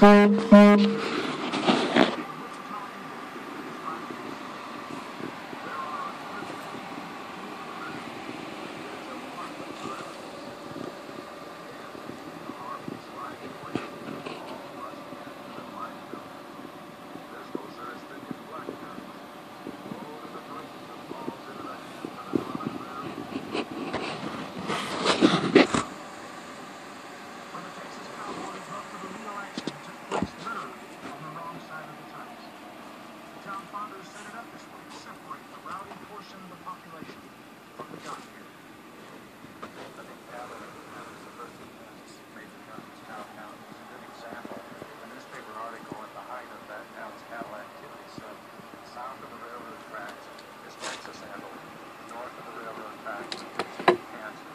Town founders set it up this way to separate the rowdy portion of the population from the gun here. I think Gathering was the first major guns, Cowtown was a good example. A newspaper article at the height of that town's cattle activity said, south of the railroad tracks is Texas Antelope, north of the railroad tracks is Kansas.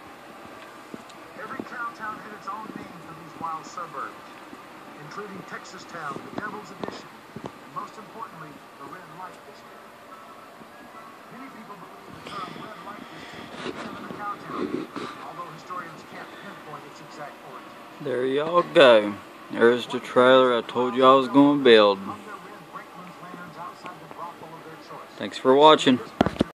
Every cowtown had its own name for these wild suburbs, including Texas Town, the Devil's Addition, and most importantly, the Red Light District. Many people believe the term Red Light District came from the cowtown, although historians can't pinpoint its exact origin. There y'all go. There's the trailer I told you I was going to build. Thanks for watching.